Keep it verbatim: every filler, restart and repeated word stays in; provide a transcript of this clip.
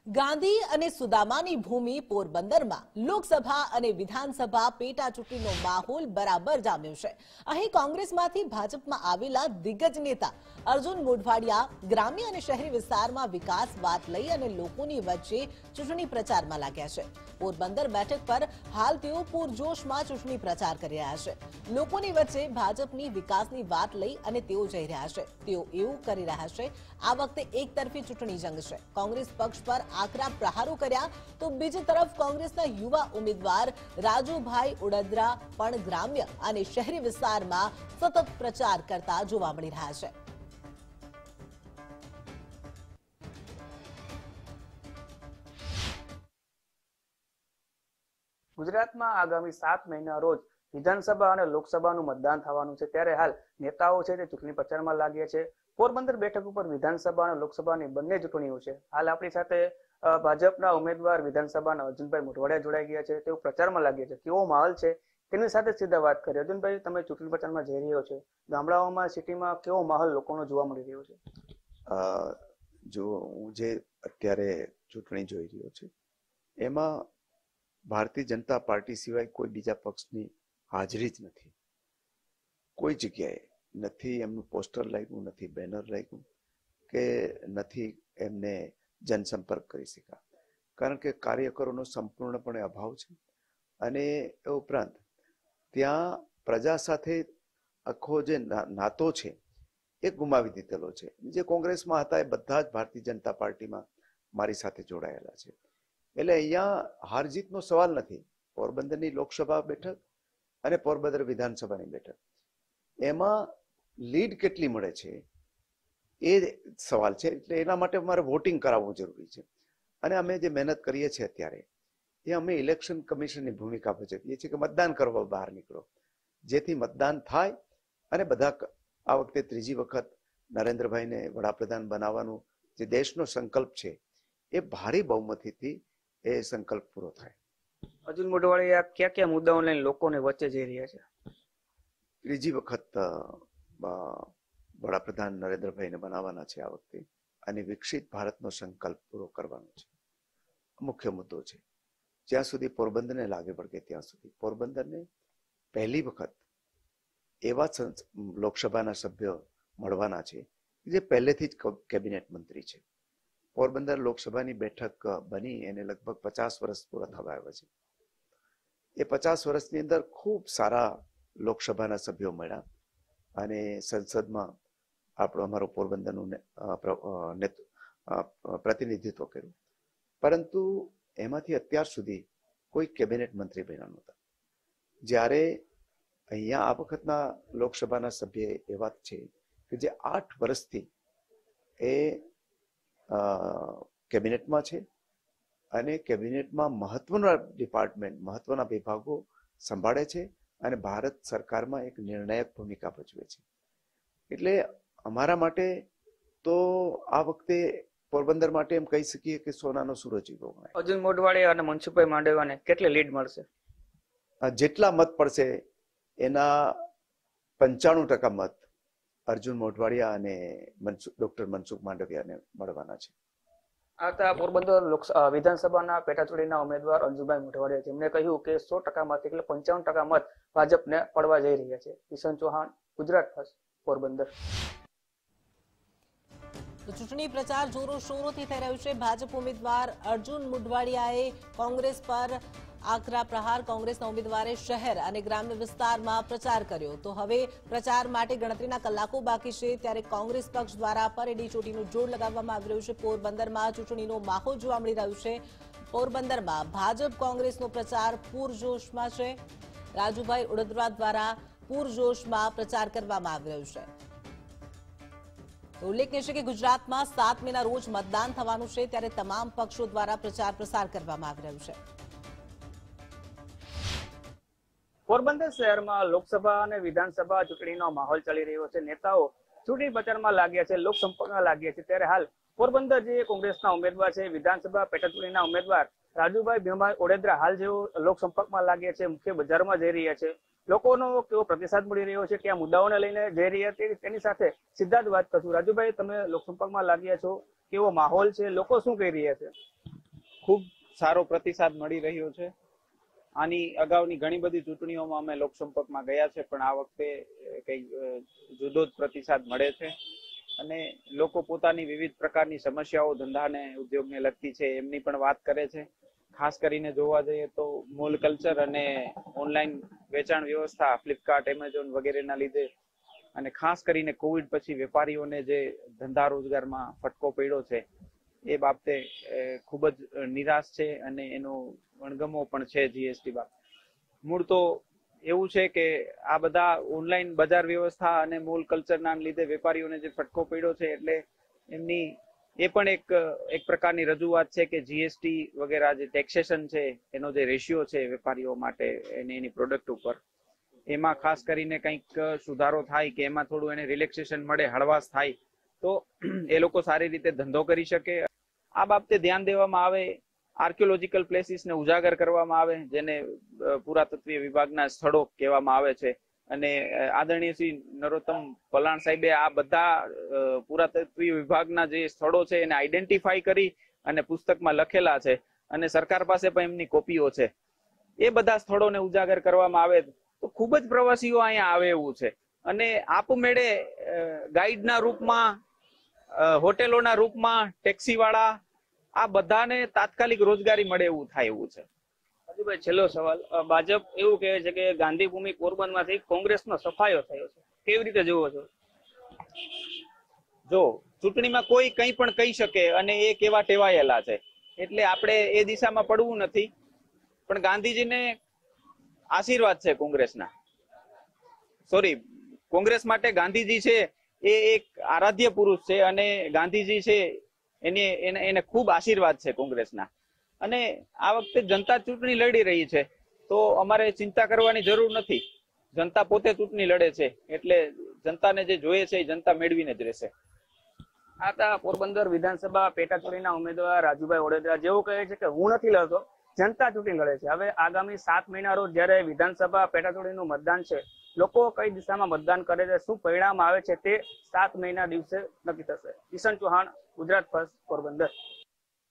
ગાંધી અને સુદામાની ભૂમિ પોરબંદરમાં લોકસભા અને વિધાનસભા પેટા ચૂંટણીનો માહોલ બરાબર જામ્યો છે। અહીં કોંગ્રેસમાંથી ભાજપમાં આવેલા દિગ્ગજ નેતા અર્જુન મોઢવાડિયા ગ્રામ્ય અને શહેરી વિસ્તારમાં વિકાસ વાત લઈ અને લોકોની વચ્ચે ચૂંટણી પ્રચારમાં લાગ્યા છે। પોરબંદર બેઠક પર હાલ તેઓ પૂરજોશમાં ચૂંટણી પ્રચાર કરી રહ્યા છે। લોકોની વચ્ચે ભાજપની વિકાસની વાત લઈ અને તેઓ જઈ રહ્યા છે। તેઓ એવું કરી રહ્યા છે આ વખતે એક તરફી ચૂંટણી જંગ છે। કોંગ્રેસ પક્ષ પર આકરા પ્રહારો કર્યા તો બીજી તરફ કોંગ્રેસના યુવા ઉમેદવાર રાજુભાઈ ઉડદ્રા પણ ગ્રામ્ય અને શહેરી વિસ્તારમાં સતત પ્રચાર કરતા જોવા મળી રહ્યા છે। ગુજરાતમાં આગામી સાત મહિના રોજ વિધાનસભા અને લોકસભાનું મતદાન થવાનું છે, ત્યારે હાલ નેતાઓ છે તે ચૂંટણી પ્રચારમાં લાગ્યા છે। પોરબંદર બેઠક ઉપર વિધાનસભા અને લોકસભાની બંને ચૂંટણીઓ છે। હાલ આપણી સાથે ભાજપના ઉમેદવાર વિધાનસભાના અર્જુનભાઈ મોઢવાડિયા જોડાઈ ગયા છે, તેઓ પ્રચારમાં લાગ્યા છે। કેવો માહોલ છે તેની સાથે સીધા વાત કરી। અર્જુનભાઈ, તમે ચૂંટણી પ્રચારમાં જઈ રહ્યો છો, ગામડાઓમાં સિટીમાં કેવો માહોલ લોકોનો જોવા મળી રહ્યો છે? જો હું જે અત્યારે ચૂંટણી જોઈ રહ્યો છું એમાં ભારતીય જનતા પાર્ટી સિવાય કોઈ બીજા પક્ષની હાજરી જ નથી। કોઈ જગ્યાએ નથી એમનું પોસ્ટર લાગ્યું, નથી બેનર લાગ્યું કે નથી એમને જનસંપર્ક કરી શક્યા, કારણ કે કાર્યકરોનો સંપૂર્ણપણે અભાવ છે। અને એ ઉપરાંત ત્યાં પ્રજા સાથે આખો જે નાતો છે એ ગુમાવી દીધેલો છે। જે કોંગ્રેસમાં હતા એ બધા જ ભારતીય જનતા પાર્ટીમાં મારી સાથે જોડાયેલા છે। એટલે અહીંયા હાર જીતનો સવાલ નથી। પોરબંદરની લોકસભા બેઠક અને પોરબંદર વિધાનસભાની બેઠક, એમાં લીડ કેટલી મળે છે એ સવાલ છે। એટલે એના માટે મારે વોટિંગ કરાવવું જરૂરી છે। અને અમે જે મહેનત કરીએ છીએ અત્યારે એ અમે ઇલેક્શન કમિશનની ભૂમિકા ભજવીએ છીએ કે મતદાન કરવા બહાર નીકળો, જેથી મતદાન થાય અને બધા આ વખતે ત્રીજી વખત નરેન્દ્રભાઈને વડાપ્રધાન બનાવવાનું જે દેશનો સંકલ્પ છે એ ભારે બહુમતીથી એ સંકલ્પ પૂરો થાય। અર્જુન મોઢવાડિયા કયા કયા મુદ્દાઓ લઈને લોકોને વચ્ચે જઈ રહ્યા છે? ત્રીજી વખત વડાપ્રધાન નરેન્દ્રભાઈને બનાવવાના છે આ વખતે, અને વિકસિત ભારતનો સંકલ્પ પૂરો કરવાનો છે, મુખ્ય મુદ્દો છે। જ્યાં સુધી પોરબંદરને લાગે પડે ત્યાં સુધી પોરબંદરને પહેલી વખત એવા લોકસભાના સભ્યો મળવાના છે જે પહેલેથી જ કેબિનેટ મંત્રી છે। પોરબંદર લોકસભાની બેઠક બની એને લગભગ પચાસ વર્ષ પૂરા થવા આવ્યા છે। એ પચાસ વર્ષની અંદર ખૂબ સારા લોકસભાના સભ્યો મળ્યા અને સંસદમાં આપણું અમારું પોરબંદરનું પ્રતિનિધિત્વ કર્યું, પરંતુ એમાંથી અત્યાર સુધી કોઈ કેબિનેટ મંત્રી બન્યા નહોતા। જ્યારે અહીંયા આ વખતના લોકસભાના સભ્ય એવા છે કે જે આઠ વર્ષથી એ કેબિનેટમાં છે અને કેબિનેટમાં મહત્વના ડિપાર્ટમેન્ટ, મહત્વના વિભાગો સંભાળે છે અને ભારત સરકારમાં એક નિર્ણાયક ભૂમિકા ભજવે છે। એટલે અમારા માટે તો આ વખતે પોરબંદર માટે એમ કહી શકીએ કે સોનાનો સૂરજ ઉગો। અર્જુન મોઢવાડિયા અને મનસુખભાઈ માંડવિયાને કેટલી લીડ મળશે? જેટલા મત પડશે એના પંચાણું ટકા મત અર્જુન મોઢવાડિયા અને ડોક્ટર મનસુખ માંડવિયાને મળવાના છે। આ પોરબંદર વિધાનસભાના પેટા ચૂંટણીના ઉમેદવાર અર્જુનભાઈ મોઢવાડિયા, જેમણે કહ્યું કે સો ટકા મત એટલે પંચાવન ટકા મત ભાજપને પડવા જઈ રહ્યા છે। કિશન ચૌહાણ, ગુજરાત ફર્સ્ટ, પોરબંદર। ચૂંટણી પ્રચાર જોરો શોરોથી થઈ રહ્યું છે। ભાજપ ઉમેદવાર અર્જુન મોઢવાડિયાએ કોંગ્રેસ પર આકરા પ્રહાર, કોંગ્રેસના ઉમેદવારે શહેર અને ગ્રામ્ય વિસ્તારમાં પ્રચાર કર્યો। તો હવે પ્રચાર માટે ગણતરીના કલાકો બાકી છે, ત્યારે કોંગ્રેસ પક્ષ દ્વારા પરેડી ચોટીનું જોડ લગાવવામાં આવી રહ્યું છે। પોરબંદરમાં ચૂંટણીનો માહોલ જોવા મળી રહ્યો છે। પોરબંદરમાં ભાજપ કોંગ્રેસનો પ્રચાર પૂરજોશમાં છે। રાજુભાઈ ઉડદ્રા દ્વારા પૂરજોશમાં પ્રચાર કરવામાં આવી રહ્યો છે। ઉલ્લેખનીય છે કે ગુજરાતમાં સાત મેના રોજ મતદાન થવાનું છે, ત્યારે તમામ પક્ષો દ્વારા પ્રચાર પ્રસાર કરવામાં આવી રહ્યું છે। પોરબંદર શહેરમાં લોકસભા અને વિધાનસભા ચૂંટણીનો માહોલ ચાલી રહ્યો છે। નેતાઓ ચૂંટણી પ્રચારમાં લાગ્યા છે, લોકસંપર્કમાં લાગ્યા છે, ત્યારે હાલ પોરબંદર જે કોંગ્રેસના ઉમેદવાર છે, વિધાનસભા પેટા ચૂંટણીના ઉમેદવાર રાજુભાઈ ભીમાભાઈ ઉડેદ્રા હાલ જેઓ લોકસંપર્કમાં લાગ્યા છે, મુખ્ય બજારમાં જઈ રહ્યા છે। લોકોનો કેવો પ્રતિસાદ મળી રહ્યો છે, કયા મુદ્દાઓને લઈને જઈ રહ્યા છે તેની સાથે સીધા જ વાત કરશું। રાજુભાઈ, તમે લોકસંપર્કમાં લાગ્યા છો, કેવો માહોલ છે, લોકો શું કહી રહ્યા છે? ખૂબ સારો પ્રતિસાદ મળી રહ્યો છે. આની અગાઉની ઘણી બધી ચૂંટણીઓમાં અમે લોકસંપર્કમાં ગયા છે, પણ આ વખતે કઈ જુદો જ પ્રતિસાદ મળે છે અને લોકો પોતાની વિવિધ પ્રકારની સમસ્યાઓ ધંધાને ઉદ્યોગને લગતી છે એમની પણ વાત કરે છે. ખાસ કરીને જોવા જઈએ તો મોલ કલ્ચર અને ઓનલાઈન વેચાણ વ્યવસ્થા ફ્લિપકાર્ટ, એમેઝોન વગેરેના લીધે અને ખાસ કરીને કોવિડ પછી વેપારીઓને જે ધંધા રોજગારમાં ફટકો પડ્યો છે એ બાબતે ખૂબ જ નિરાશ છે અને એનો વણગમો પણ છે જીએસટી બાબત. મૂળ તો એવું છે કે આ બધા ઓનલાઈન બજાર વ્યવસ્થા અને મોલ કલ્ચરના લીધે વેપારીઓને જે ફટકો પડ્યો છે એટલે એમની એ પણ એક એક પ્રકારની રજૂઆત છે કે જીએસટી વગેરે જે ટેક્સેશન છે એનો જે રેશિયો છે વેપારીઓ માટે એની એની પ્રોડક્ટ ઉપર, એમાં ખાસ કરીને કંઈક સુધારો થાય કે એમાં થોડું એને રિલેક્સેશન મળે, હળવાશ થાય તો એ લોકો સારી રીતે ધંધો કરી શકે. આ બાબતે ધ્યાન દેવામાં આવે, આર્કિયોલોજીકલ પ્લેસીસને ઉજાગર કરવામાં આવે, જેને પુરાતત્વીય વિભાગના સ્થળો કહેવામાં આવે છે. અને આદરણીય શ્રી નરોત્તમ પલાણ સાહેબે આ બધા પુરાતત્વીય વિભાગના જે સ્થળો છે એને આઈડેન્ટિફાઈ કરી અને પુસ્તકમાં લખેલા છે અને સરકાર પાસે પણ એમની કોપીઓ છે. એ બધા સ્થળોને ઉજાગર કરવામાં આવે તો ખૂબ જ પ્રવાસીઓ અહીંયા આવે એવું છે અને આપમેળે ગાઈડના રૂપમાં, હોટેલોના રૂપમાં, ટેક્સીવાળા આ બધાને તાત્કાલિક રોજગારી મળે એવું થાય એવું છે. ભાઈ, છેલ્લો સવાલ, ભાજપ એવું કહે છે કે ગાંધી ભૂમિ પોરબંદરમાંથી કોંગ્રેસનો સફાયો થયો છે, કેવી રીતે જોવો છો? જો ચૂંટણીમાં કોઈ કંઈ પણ કહી શકે અને એ કેવા ટેવાયેલા છે એટલે આપણે એ દિશામાં પડવું નથી, પણ ગાંધીજીને આશીર્વાદ છે કોંગ્રેસના. સોરી, કોંગ્રેસ માટે ગાંધીજી છે એ એક આરાધ્ય પુરુષ છે અને ગાંધીજી છે એને એને એને ખૂબ આશીર્વાદ છે કોંગ્રેસના. અને આ વખતે જનતા ચૂંટણી લડી રહી છે તો અમારે ચિંતા કરવાની જરૂર નથી. જનતા પોતે ચૂંટણી લડે છે એટલે જનતાને જે જોઈએ છે એ જનતા મેળવીને જ રહેશે. આ હતા પોરબંદર વિધાનસભા પેટા ચૂંટણીના ઉમેદવાર રાજુભાઈ ઓડેદરા, જેઓ કહે છે કે હું નથી લડતો, જનતા ચૂંટણી લડે છે. હવે આગામી સાત મહિના રોજ જયારે વિધાનસભા પેટા ચૂંટણીનું મતદાન છે, લોકો કઈ દિશામાં મતદાન કરે છે, શું પરિણામ આવે છે તે સાત મહિના દિવસે નક્કી થશે. કિશન ચૌહાણ, ગુજરાત ફર્સ્ટ, પોરબંદર.